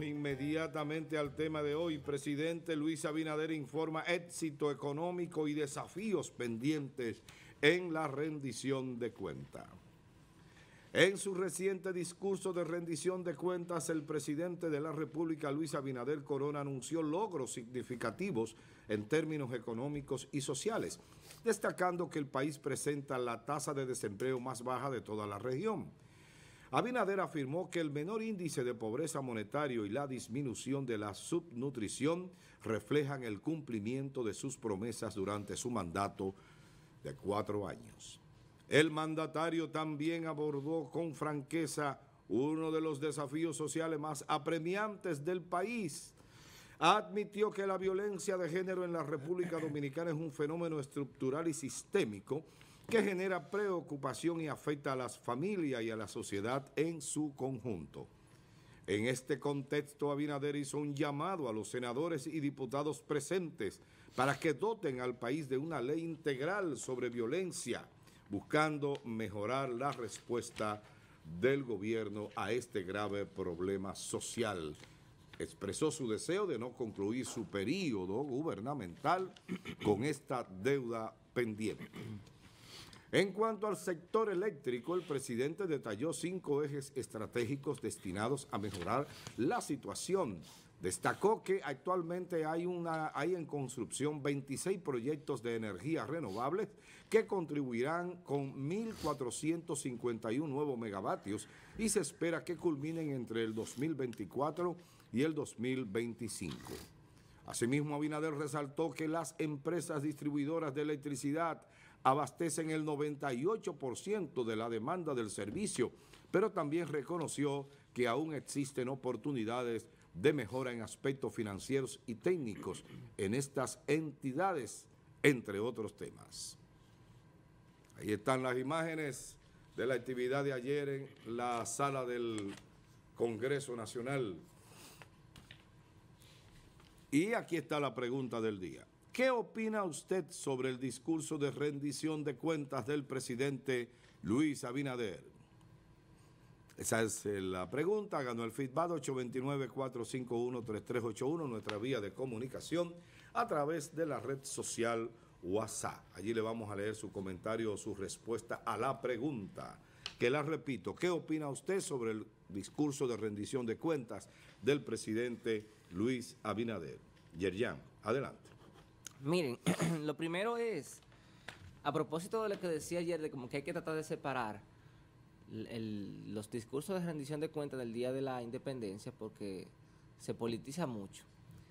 Vamos inmediatamente al tema de hoy. Presidente Luis Abinader informa éxito económico y desafíos pendientes en la rendición de cuentas. En su reciente discurso de rendición de cuentas, el presidente de la República, Luis Abinader Corona, anunció logros significativos en términos económicos y sociales, destacando que el país presenta la tasa de desempleo más baja de toda la región. Abinader afirmó que el menor índice de pobreza monetario y la disminución de la subnutrición reflejan el cumplimiento de sus promesas durante su mandato de 4 años. El mandatario también abordó con franqueza uno de los desafíos sociales más apremiantes del país. Admitió que la violencia de género en la República Dominicana es un fenómeno estructural y sistémico que genera preocupación y afecta a las familias y a la sociedad en su conjunto. En este contexto, Abinader hizo un llamado a los senadores y diputados presentes para que doten al país de una ley integral sobre violencia, buscando mejorar la respuesta del gobierno a este grave problema social. Expresó su deseo de no concluir su periodo gubernamental con esta deuda pendiente. En cuanto al sector eléctrico, el presidente detalló 5 ejes estratégicos destinados a mejorar la situación. Destacó que actualmente hay en construcción 26 proyectos de energías renovables que contribuirán con 1.451 nuevos megavatios y se espera que culminen entre el 2024 y el 2025. Asimismo, Abinader resaltó que las empresas distribuidoras de electricidad abastecen el 98% de la demanda del servicio, pero también reconoció que aún existen oportunidades de mejora en aspectos financieros y técnicos en estas entidades, entre otros temas. Ahí están las imágenes de la actividad de ayer en la sala del Congreso Nacional. Y aquí está la pregunta del día. ¿Qué opina usted sobre el discurso de rendición de cuentas del presidente Luis Abinader? Esa es la pregunta. Ganó el feedback 829-451-3381, nuestra vía de comunicación a través de la red social WhatsApp. Allí le vamos a leer su comentario o su respuesta a la pregunta, que la repito. ¿Qué opina usted sobre el discurso de rendición de cuentas del presidente Luis Abinader? Yerjan, adelante. Miren, lo primero es, a propósito de lo que decía ayer, de como que hay que tratar de separar los discursos de rendición de cuentas del Día de la Independencia, porque se politiza mucho.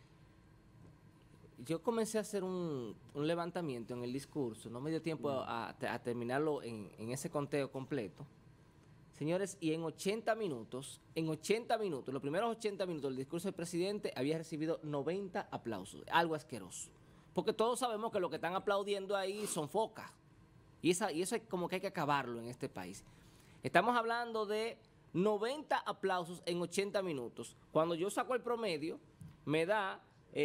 Yo comencé a hacer un levantamiento en el discurso, no me dio tiempo a terminarlo en ese conteo completo. Señores, y en 80 minutos, los primeros 80 minutos del discurso del presidente había recibido 90 aplausos, algo asqueroso. Porque todos sabemos que lo que están aplaudiendo ahí son focas. Y eso es como que hay que acabarlo en este país. Estamos hablando de 90 aplausos en 80 minutos. Cuando yo saco el promedio, me da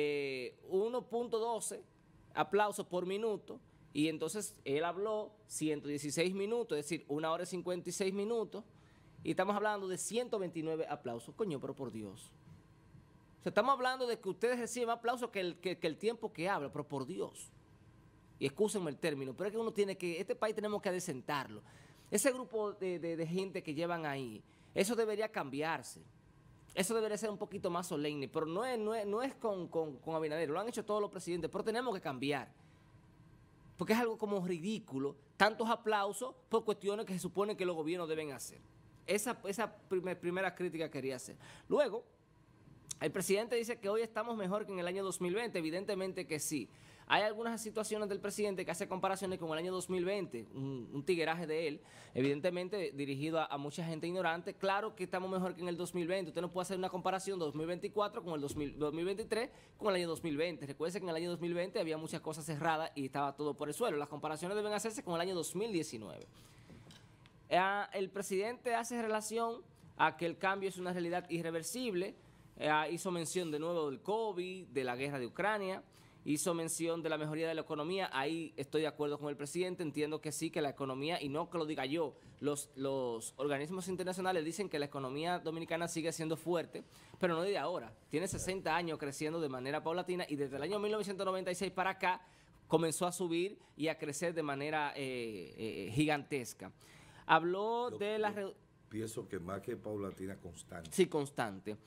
1.12 aplausos por minuto. Y entonces él habló 116 minutos, es decir, 1 hora y 56 minutos. Y estamos hablando de 129 aplausos. Coño, pero por Dios. O sea, estamos hablando de que ustedes reciben más aplausos que el tiempo que habla, pero por Dios. Y excúsenme el término, pero es que uno tiene que, este país tenemos que adecentarlo. Ese grupo de gente que llevan ahí, eso debería cambiarse. Eso debería ser un poquito más solemne, pero no es con Abinader, lo han hecho todos los presidentes, pero tenemos que cambiar. Porque es algo como ridículo, tantos aplausos por cuestiones que se supone que los gobiernos deben hacer. Esa primera crítica quería hacer. Luego, el presidente dice que hoy estamos mejor que en el año 2020, evidentemente que sí. Hay algunas situaciones del presidente que hace comparaciones con el año 2020, un tigueraje de él, evidentemente dirigido a mucha gente ignorante. Claro que estamos mejor que en el 2020. Usted no puede hacer una comparación de 2024 con el 2023 con el año 2020. Recuerde que en el año 2020 había muchas cosas cerradas y estaba todo por el suelo. Las comparaciones deben hacerse con el año 2019. El presidente hace relación a que el cambio es una realidad irreversible. Hizo mención de nuevo del COVID, de la guerra de Ucrania. hizo mención de la mejoría de la economía. Ahí estoy de acuerdo con el presidente, entiendo que sí, que la economía, y no que lo diga yo, los organismos internacionales dicen que la economía dominicana sigue siendo fuerte, pero no de ahora. Tiene 60 años creciendo de manera paulatina y desde el año 1996 para acá comenzó a subir y a crecer de manera gigantesca. Habló de la... Pienso que más que paulatina, constante. Sí, constante.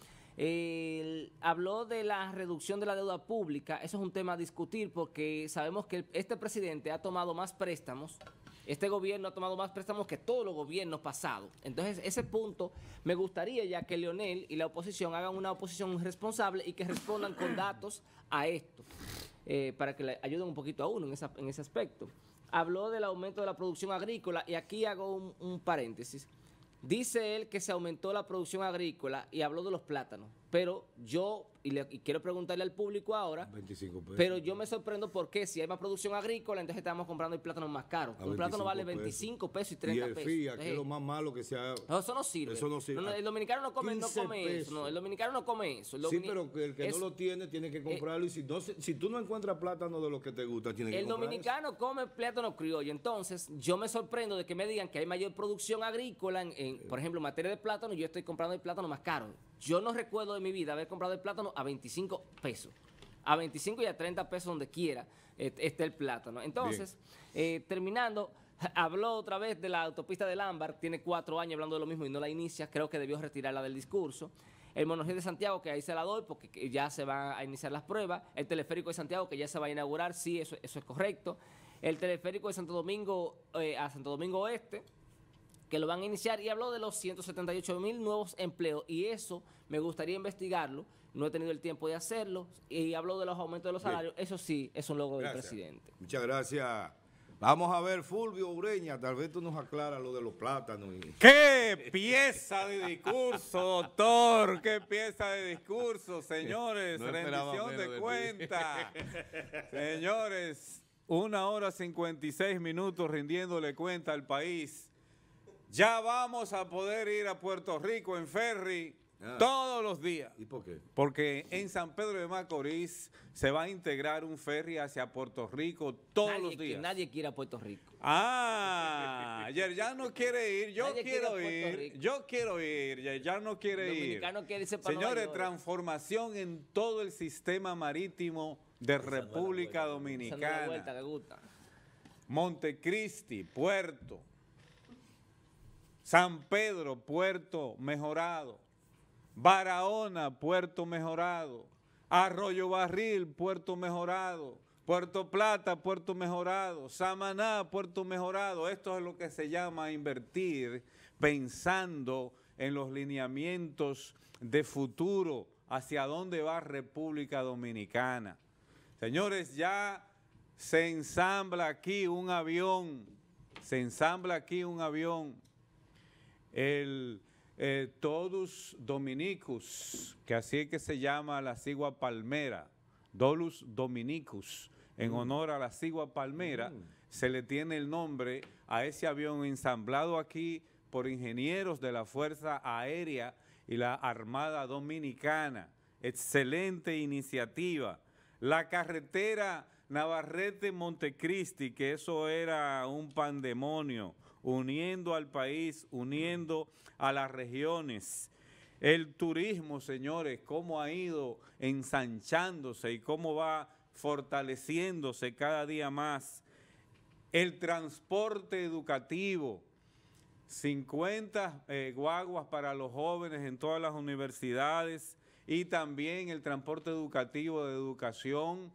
Habló de la reducción de la deuda pública. Eso es un tema a discutir porque sabemos que este presidente ha tomado más préstamos, este gobierno ha tomado más préstamos que todos los gobiernos pasados. Entonces, ese punto me gustaría ya que Leonel y la oposición hagan una oposición responsable y que respondan con datos a esto, para que le ayuden un poquito a uno en ese aspecto. Habló del aumento de la producción agrícola y aquí hago un paréntesis. Dice él que se aumentó la producción agrícola y habló de los plátanos, pero yo, y quiero preguntarle al público ahora, 25 pesos. Pero yo me sorprendo porque si hay más producción agrícola, entonces estamos comprando el plátano más caro. Un plátano vale 25 pesos y 30 pesos. Y el FIA, que es lo más malo que sea. No, eso no sirve. Eso no sirve. No, el dominicano no come eso. No, el dominicano no come eso. Sí, pero el que no lo tiene tiene que comprarlo. Y si tú no encuentras plátano de lo que te gusta, tiene que comprarlo. El dominicano come plátano criollo. Entonces, yo me sorprendo de que me digan que hay mayor producción agrícola, por ejemplo, en materia de plátano, yo estoy comprando el plátano más caro. Yo no recuerdo de mi vida haber comprado el plátano a 25 pesos. A 25 y a 30 pesos donde quiera esté el plátano. Entonces, terminando, habló otra vez de la autopista del Ámbar, tiene 4 años hablando de lo mismo y no la inicia, creo que debió retirarla del discurso. El monorriel de Santiago, que ahí se la doy porque ya se van a iniciar las pruebas. El teleférico de Santiago, que ya se va a inaugurar, sí, eso es correcto. El teleférico de Santo Domingo a Santo Domingo Oeste, que lo van a iniciar, y habló de los 178,000 nuevos empleos, y eso me gustaría investigarlo, no he tenido el tiempo de hacerlo, y habló de los aumentos de los salarios, eso sí, es un logro del presidente. Muchas gracias. Vamos a ver, Fulvio Ureña, tal vez tú nos aclaras lo de los plátanos. ¡Qué pieza de discurso, doctor! ¡Qué pieza de discurso, señores! No rendición de cuenta. Señores, 1 hora 56 minutos rindiéndole cuenta al país. Ya vamos a poder ir a Puerto Rico en ferry todos los días. ¿Y por qué? Porque en San Pedro de Macorís se va a integrar un ferry hacia Puerto Rico todos los días. Nadie quiere a Puerto Rico. Ya no quiere ir, yo Nadie quiero ir, ya no quiere ir. El dominicano quiere irse para Señores, Nueva York. Transformación en todo el sistema marítimo de República Dominicana. Vuelta, que gusta. Montecristi, puerto. San Pedro, puerto mejorado. Barahona, puerto mejorado. Arroyo Barril, puerto mejorado. Puerto Plata, puerto mejorado. Samaná, puerto mejorado. Esto es lo que se llama invertir pensando en los lineamientos de futuro hacia dónde va República Dominicana. Señores, ya se ensambla aquí un avión. El Todus Dominicus, que así es que se llama la cigua palmera, Dolus Dominicus, en honor a la cigua palmera, se le tiene el nombre a ese avión ensamblado aquí por ingenieros de la Fuerza Aérea y la Armada Dominicana. Excelente iniciativa. La carretera Navarrete-Montecristi, que eso era un pandemonio, uniendo al país, uniendo a las regiones. El turismo, señores, cómo ha ido ensanchándose y cómo va fortaleciéndose cada día más. El transporte educativo, 50 guaguas para los jóvenes en todas las universidades, y también el transporte educativo de educación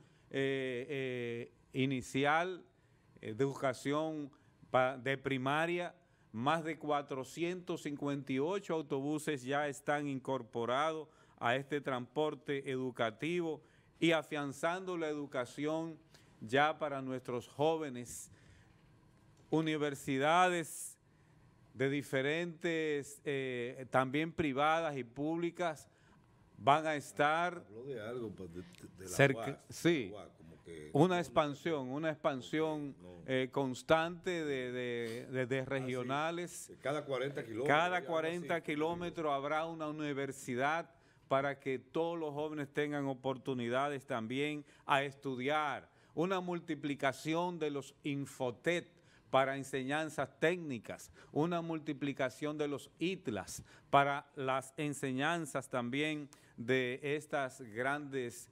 inicial, de educación de primaria. Más de 458 autobuses ya están incorporados a este transporte educativo y afianzando la educación ya para nuestros jóvenes. Universidades de diferentes, también privadas y públicas, van a estar Habló de algo de la cerca, UAS, sí, la UAS, como que una expansión constante de regionales. cada 40 kilómetros. Cada 40 kilómetros habrá una universidad para que todos los jóvenes tengan oportunidades también a estudiar, una multiplicación de los Infotec para enseñanzas técnicas, una multiplicación de los ITLAS para las enseñanzas también de estos grandes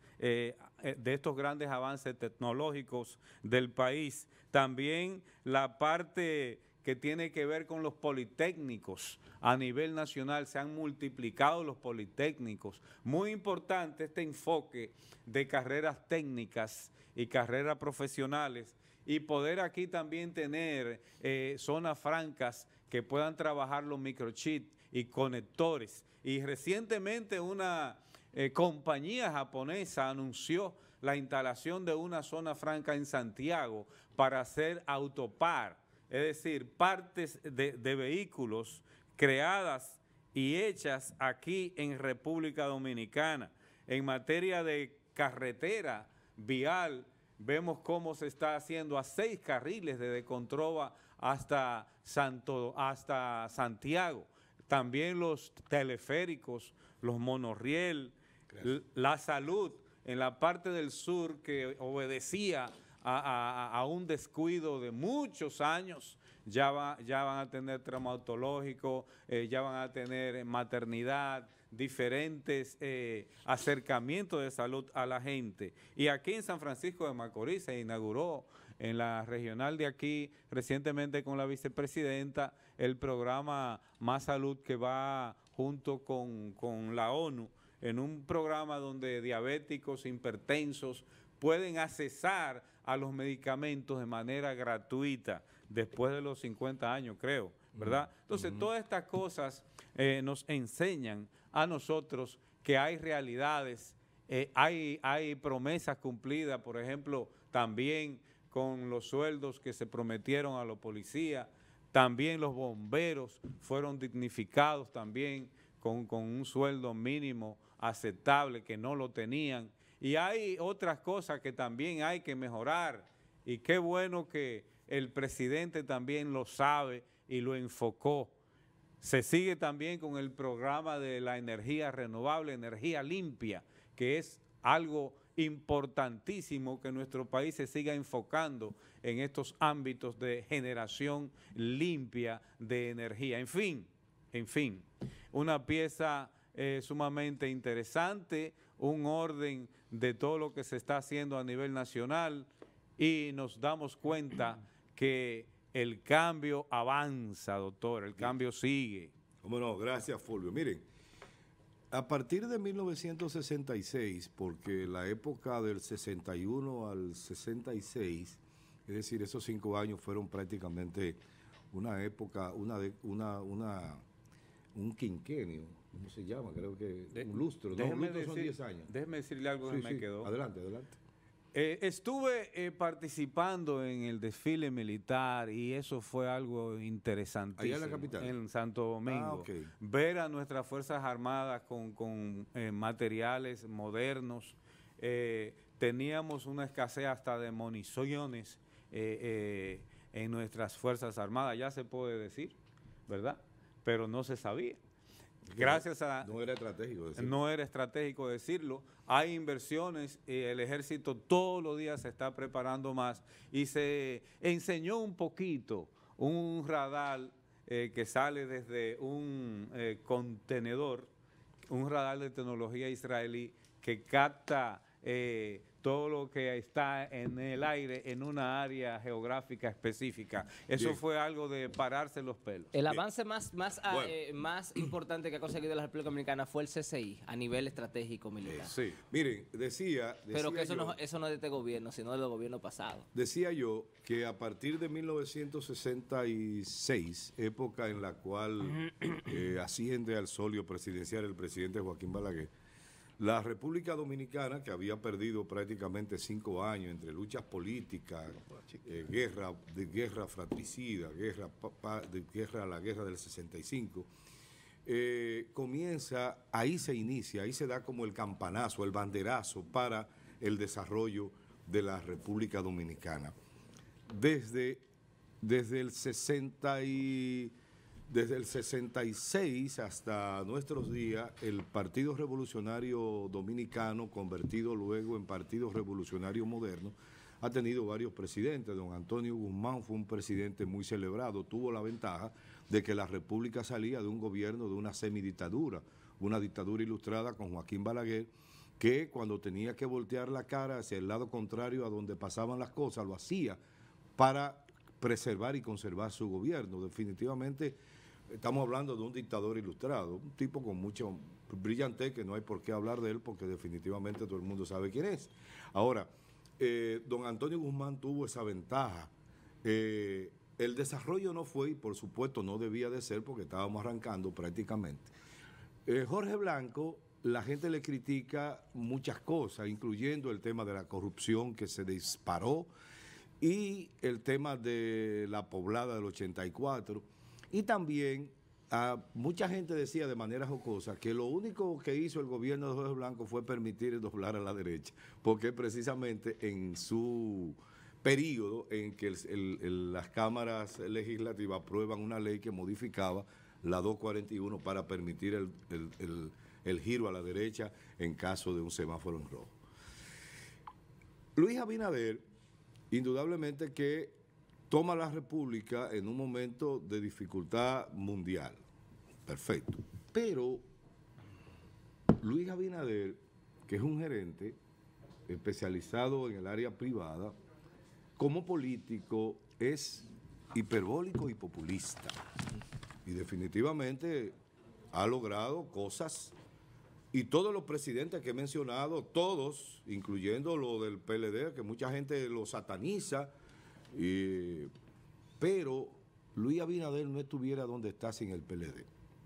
avances tecnológicos del país. También la parte que tiene que ver con los politécnicos a nivel nacional, se han multiplicado los politécnicos. Muy importante este enfoque de carreras técnicas y carreras profesionales, y poder aquí también tener zonas francas que puedan trabajar los microchips y conectores. Y recientemente una compañía japonesa anunció la instalación de una zona franca en Santiago para hacer autopar, es decir, partes de vehículos creadas y hechas aquí en República Dominicana. En materia de carretera vial, vemos cómo se está haciendo a 6 carriles desde Controva hasta Santiago. También los teleféricos, los monorriel, la salud en la parte del sur que obedecía a un descuido de muchos años, ya van a tener traumatológico, ya van a tener maternidad, diferentes acercamientos de salud a la gente. Y aquí en San Francisco de Macorís se inauguró en la regional de aquí recientemente con la vicepresidenta el programa Más Salud, que va junto con la ONU en un programa donde diabéticos, hipertensos pueden accesar a los medicamentos de manera gratuita después de los 50 años, creo, ¿verdad? Entonces, todas estas cosas nos enseñan a nosotros que hay realidades, hay promesas cumplidas, por ejemplo, también con los sueldos que se prometieron a los policías, también los bomberos fueron dignificados también con un sueldo mínimo aceptable que no lo tenían. Y hay otras cosas que también hay que mejorar, y qué bueno que el presidente también lo sabe y lo enfocó. Se sigue también con el programa de la energía renovable, energía limpia, que es algo importantísimo que nuestro país se siga enfocando en estos ámbitos de generación limpia de energía. En fin, una pieza sumamente interesante, un orden de todo lo que se está haciendo a nivel nacional, y nos damos cuenta que el cambio avanza, doctor, el cambio sigue. Cómo no, gracias, Fulvio. Miren, a partir de 1966, porque la época del 61 al 66, es decir, esos 5 años fueron prácticamente una época, un quinquenio, ¿cómo se llama? Creo que un lustro. No, un lustro son 10 años. Déjeme decirle algo que me quedó. Adelante, adelante. Estuve participando en el desfile militar y eso fue algo interesantísimo. ¿Allá en la capital? En Santo Domingo. Okay. Ver a nuestras Fuerzas Armadas con materiales modernos. Teníamos una escasez hasta de municiones en nuestras Fuerzas Armadas, ya se puede decir, ¿verdad? Pero no se sabía. Gracias a... No era estratégico decirlo. No era estratégico decirlo. Hay inversiones, el ejército todos los días se está preparando más, y se enseñó un poquito un radar que sale desde un contenedor, un radar de tecnología israelí que capta todo lo que está en el aire en una área geográfica específica. Eso Bien. fue algo de pararse los pelos. El avance más importante que ha conseguido la República Dominicana fue el CCI a nivel estratégico militar. Sí. Miren, decía Pero que eso yo, no es de este gobierno, sino del gobierno pasado. Decía yo que a partir de 1966, época en la cual asciende al solio presidencial el presidente Joaquín Balaguer, la República Dominicana, que había perdido prácticamente 5 años entre luchas políticas, guerra fratricida, la guerra del 65, comienza, ahí se inicia, ahí se da como el campanazo, el banderazo para el desarrollo de la República Dominicana. Desde el Desde el 66 hasta nuestros días, el Partido Revolucionario Dominicano, convertido luego en Partido Revolucionario Moderno, ha tenido varios presidentes. Don Antonio Guzmán fue un presidente muy celebrado, tuvo la ventaja de que la República salía de un gobierno de una semidictadura, una dictadura ilustrada con Joaquín Balaguer, que cuando tenía que voltear la cara hacia el lado contrario a donde pasaban las cosas, lo hacía para preservar y conservar su gobierno. Definitivamente estamos hablando de un dictador ilustrado, un tipo con mucho brillante, que no hay por qué hablar de él porque definitivamente todo el mundo sabe quién es. Ahora, don Antonio Guzmán tuvo esa ventaja. El desarrollo no fue, y por supuesto no debía de ser porque estábamos arrancando prácticamente. Jorge Blanco, la gente le critica muchas cosas, incluyendo el tema de la corrupción que se disparó y el tema de la poblada del 84. Y también mucha gente decía de manera jocosa que lo único que hizo el gobierno de Jorge Blanco fue permitir doblar a la derecha, porque precisamente en su periodo en que las cámaras legislativas aprueban una ley que modificaba la 241 para permitir el giro a la derecha en caso de un semáforo en rojo. Luis Abinader, indudablemente que toma la República en un momento de dificultad mundial. Perfecto. Pero Luis Abinader, que es un gerente especializado en el área privada, como político es hiperbólico y populista. Y definitivamente ha logrado cosas. Y todos los presidentes que he mencionado, todos, incluyendo lo del PLD, que mucha gente lo sataniza, pero Luis Abinader no estuviera donde está sin el PLD.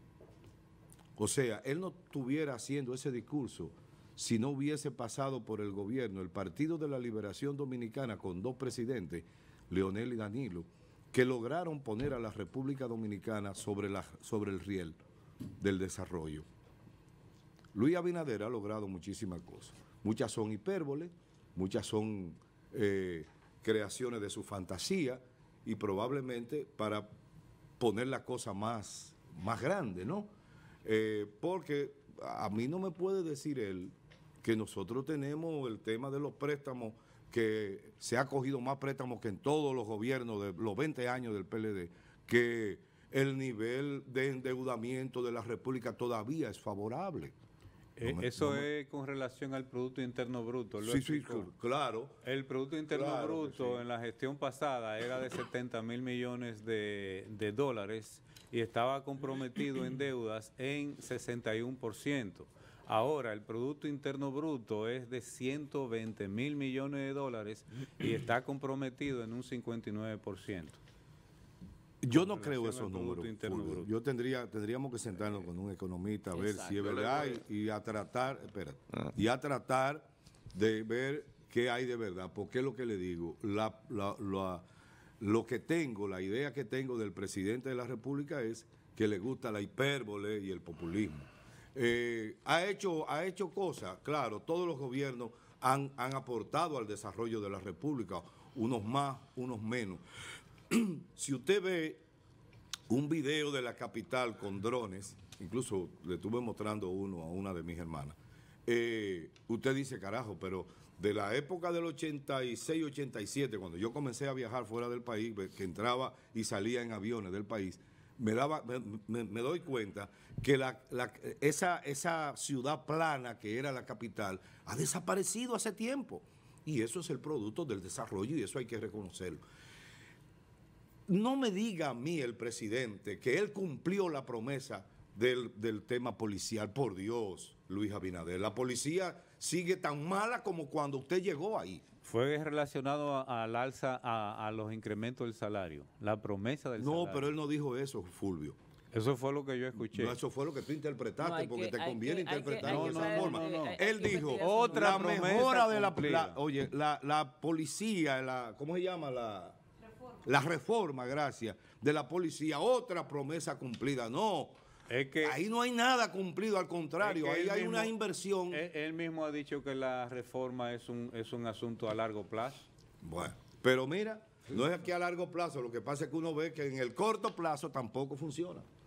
O sea, él no estuviera haciendo ese discurso si no hubiese pasado por el gobierno, el Partido de la Liberación Dominicana, con dos presidentes, Leonel y Danilo, que lograron poner a la República Dominicana sobre el riel del desarrollo. Luis Abinader ha logrado muchísimas cosas. Muchas son hipérboles, muchas son creaciones de su fantasía y probablemente para poner la cosa más grande, ¿no? Porque a mí no me puede decir él que nosotros tenemos el tema de los préstamos, que se ha cogido más préstamos que en todos los gobiernos de los 20 años del PLD, que el nivel de endeudamiento de la República todavía es favorable. Eso es con relación al Producto Interno Bruto. Sí, claro. El Producto Interno Bruto sí, en la gestión pasada era de 70.000 millones de dólares y estaba comprometido en deudas en 61%. Ahora el Producto Interno Bruto es de 120.000 millones de dólares y está comprometido en un 59%. Yo no creo esos números. Yo tendríamos que sentarnos con un economista a ver si es verdad y a tratar, y a tratar de ver qué hay de verdad. Porque es lo que le digo, lo que tengo, la idea que tengo del presidente de la República es que le gusta la hipérbole y el populismo. Ha hecho cosas, claro, todos los gobiernos han aportado al desarrollo de la República, unos más, unos menos. Si usted ve un video de la capital con drones, incluso le estuve mostrando uno a una de mis hermanas, usted dice, carajo, pero de la época del 86, 87, cuando yo comencé a viajar fuera del país, que entraba y salía en aviones del país, me doy cuenta que esa ciudad plana que era la capital ha desaparecido hace tiempo. Y eso es el producto del desarrollo y eso hay que reconocerlo. No me diga a mí el presidente que él cumplió la promesa del tema policial. Por Dios, Luis Abinader, la policía sigue tan mala como cuando usted llegó ahí. Fue relacionado al alza, a los incrementos del salario, la promesa del salario. No, pero él no dijo eso, Fulvio. Eso fue lo que yo escuché. No, eso fue lo que tú interpretaste, No, porque te conviene interpretar de esa no, forma. no. Él dijo, otra la promesa mejora de cumplida. oye, la policía, ¿cómo se llama? La reforma, gracias, de la policía, otra promesa cumplida. No, es que ahí no hay nada cumplido, al contrario, ahí hay una inversión. Él mismo ha dicho que la reforma es un asunto a largo plazo. Bueno, pero mira, no es aquí a largo plazo, lo que pasa es que uno ve que en el corto plazo tampoco funciona.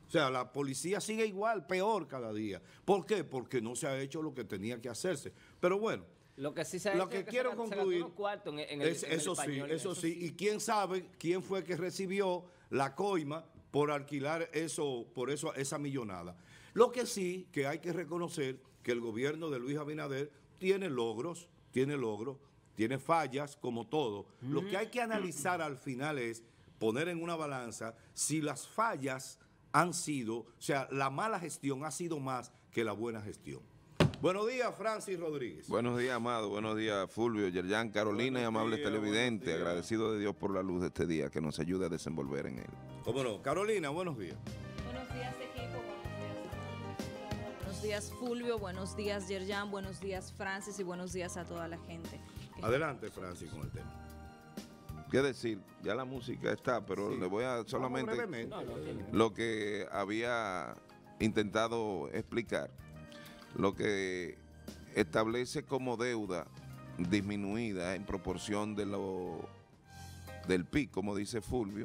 O sea, la policía sigue igual, peor cada día. ¿Por qué? Porque no se ha hecho lo que tenía que hacerse. Pero bueno, Lo que sí se ha lo hecho que es que quiero se gastó concluir, unos cuartos en el eso sí, pañol, eso sí. Y quién sabe quién fue que recibió la coima por alquilar eso, por eso esa millonada. Lo que sí que hay que reconocer que el gobierno de Luis Abinader tiene logros, tiene fallas como todo. Lo que hay que analizar al final es poner en una balanza si las fallas han sido, o sea, la mala gestión ha sido más que la buena gestión. Buenos días, Francis Rodríguez. Buenos días, Amado. Buenos días, Fulvio, Yerjan, Carolina y amables televidentes. Agradecido de Dios por la luz de este día que nos ayude a desenvolver en él. ¿Cómo no? Carolina, buenos días. Buenos días, equipo. Buenos días, Fulvio. Buenos días, Yerjan. Buenos días, Francis. Y buenos días a toda la gente. Adelante, Francis, con el tema. ¿Qué decir? Ya la música está, pero Sí. le voy a solamente brevemente. lo que había intentado explicar. Lo que establece como deuda disminuida en proporción de del PIB, como dice Fulvio,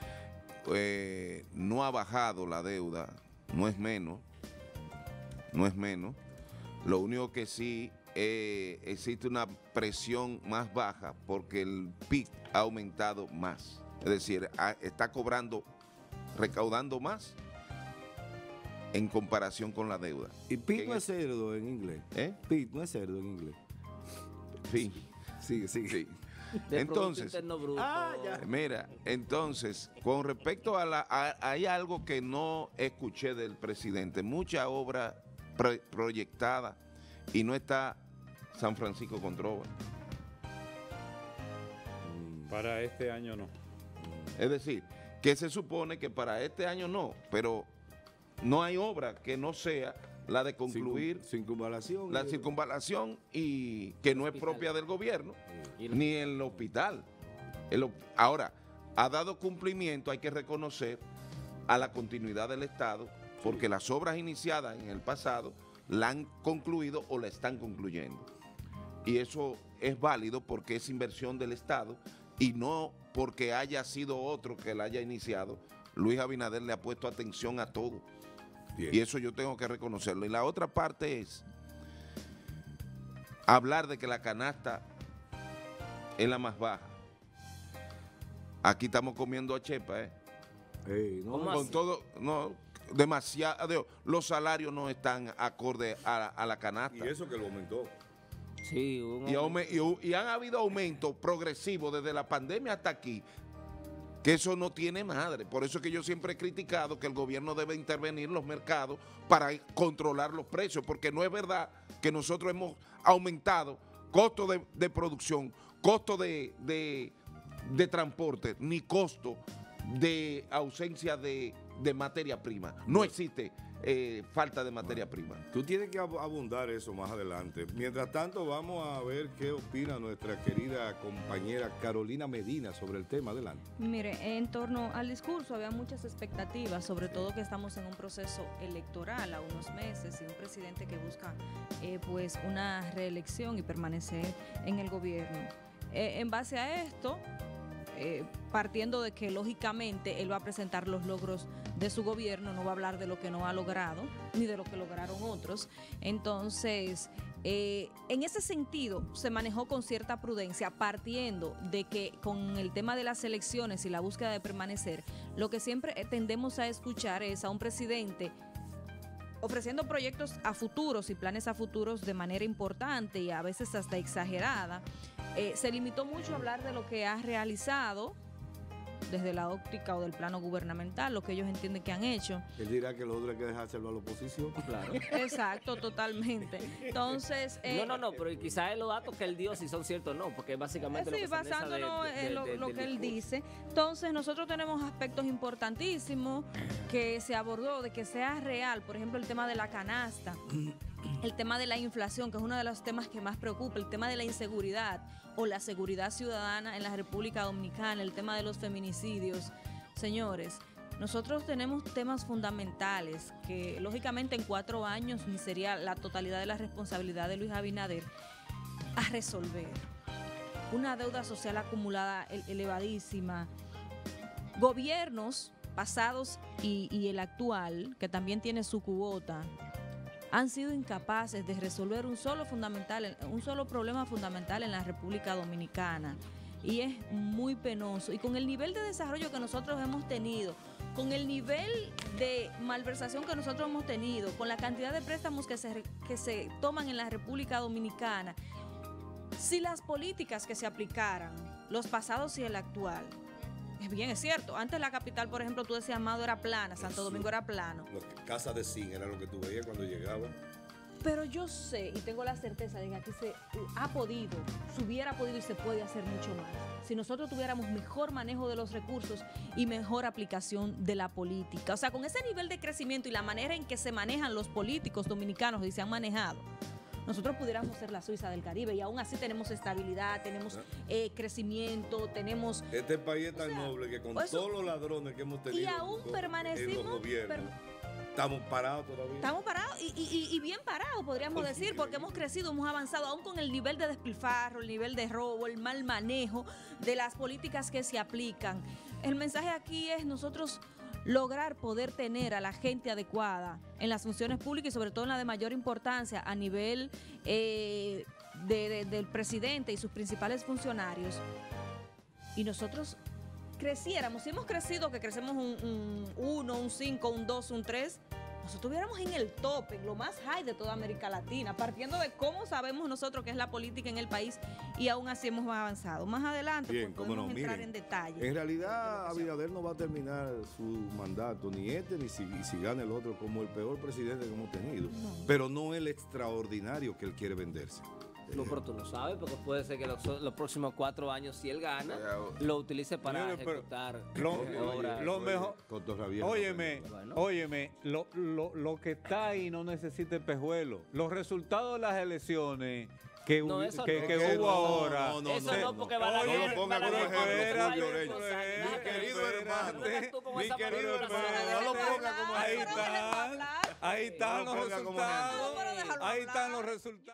no ha bajado la deuda, no es menos. Lo único que sí existe una presión más baja porque el PIB ha aumentado más. Es decir, está recaudando más en comparación con la deuda. Y PIB no es cerdo en inglés. PIB no es cerdo en inglés. Sí. Sigue. Sí. De Entonces, Producto Interno Bruto. mira, entonces, con respecto hay algo que no escuché del presidente, mucha obra proyectada y no está San Francisco Controva. Para este año no. Es decir, que se supone que para este año no, pero no hay obra que no sea la de concluir Circunvalación. la circunvalación y que no es propia del gobierno, ni el hospital. Ahora, ha dado cumplimiento, hay que reconocer, a la continuidad del Estado, porque las obras iniciadas en el pasado la han concluido o la están concluyendo. Y eso es válido porque es inversión del Estado y no porque haya sido otro que la haya iniciado. Luis Abinader le ha puesto atención a todo. Bien. Y eso yo tengo que reconocerlo. Y la otra parte es hablar de que la canasta es la más baja. Aquí estamos comiendo a chepa, ¿Cómo con así? todo, no, demasiado, los salarios no están acorde a la canasta. Y eso que lo aumentó. Sí, Y han habido aumentos progresivos desde la pandemia hasta aquí, que eso no tiene madre. Por eso es que yo siempre he criticado que el gobierno debe intervenir en los mercados para controlar los precios, porque no es verdad que nosotros hemos aumentado costo de producción, costo de transporte, ni costo de ausencia de materia prima. No existe falta de materia prima. Tú tienes que abundar eso más adelante. Mientras tanto, vamos a ver qué opina nuestra querida compañera Carolina Medina sobre el tema. Adelante. Mire, en torno al discurso había muchas expectativas, sobre todo que estamos en un proceso electoral a unos meses y un presidente que busca pues una reelección y permanecer en el gobierno. En base a esto, partiendo de que lógicamente él va a presentar los logros de su gobierno, no va a hablar de lo que no ha logrado, ni de lo que lograron otros. Entonces, en ese sentido, se manejó con cierta prudencia, partiendo de que con el tema de las elecciones y la búsqueda de permanecer, lo que siempre tendemos a escuchar es a un presidente ofreciendo proyectos a futuros y planes a futuros de manera importante y a veces hasta exagerada. Se limitó mucho a hablar de lo que ha realizado desde la óptica o del plano gubernamental, lo que ellos entienden que han hecho. Él dirá que lo otro hay que dejárselo a la oposición. Claro. Exacto, totalmente. Entonces... No, pero quizás los datos que él dio si son ciertos o no, porque básicamente sí, lo que se expresa basándonos en lo del que él discurso. dice. Entonces, nosotros tenemos aspectos importantísimos que se abordó, de que sea real, por ejemplo, el tema de la canasta, el tema de la inflación, que es uno de los temas que más preocupa, el tema de la inseguridad o la seguridad ciudadana en la República Dominicana, el tema de los feminicidios. Señores, nosotros tenemos temas fundamentales que lógicamente en 4 años ni sería la totalidad de la responsabilidad de Luis Abinader a resolver. Una deuda social acumulada elevadísima. Gobiernos pasados y el actual, que también tiene su cuota, han sido incapaces de resolver un solo problema fundamental en la República Dominicana. Y es muy penoso. Y con el nivel de desarrollo que nosotros hemos tenido, con el nivel de malversación que nosotros hemos tenido, con la cantidad de préstamos que se toman en la República Dominicana, si las políticas que se aplicaran, los pasados y el actual, es cierto, antes la capital, por ejemplo, tú decías, Amado era plana, Santo Domingo era plano. Casa de zinc era lo que tú veías cuando llegaba. Pero yo sé y tengo la certeza de que aquí se hubiera podido y se puede hacer mucho más. Si nosotros tuviéramos mejor manejo de los recursos y mejor aplicación de la política. O sea, con ese nivel de crecimiento y la manera en que se manejan los políticos dominicanos y se han manejado, nosotros pudiéramos ser la Suiza del Caribe y aún así tenemos estabilidad, tenemos crecimiento, tenemos... Este país es tan noble que con todos los ladrones que hemos tenido y aún permanecimos... en los gobiernos, estamos parados todavía. Estamos parados y bien parados, podríamos decir, porque hemos crecido, hemos avanzado, aún con el nivel de despilfarro, el nivel de robo, el mal manejo de las políticas que se aplican. El mensaje aquí es nosotros lograr poder tener a la gente adecuada en las funciones públicas y sobre todo en la de mayor importancia a nivel del presidente y sus principales funcionarios. Y nosotros creciéramos, si hemos crecido, que crecemos un 1, un 5, un 2, un 3, nosotros estuviéramos en el top, en lo más high de toda América Latina, partiendo de cómo sabemos nosotros qué es la política en el país y aún así hemos avanzado. Más adelante podemos entrar en detalle. En realidad, Abinader no va a terminar su mandato, ni ni si gana el otro, como el peor presidente que hemos tenido, pero no el extraordinario que él quiere venderse. No, pero tú no sabes, porque puede ser que los próximos 4 años, si él gana, lo utilice para ejecutar lo mejor. Óyeme, bueno. Óyeme, lo que está ahí no necesita espejuelo. Los resultados de las elecciones que hubo ahora. Eso no, porque van a... No lo ponga como ejemplo, mi querido hermano. Mi querido hermano, no lo ponga como ejemplo. Ahí están los resultados. Ahí están los resultados.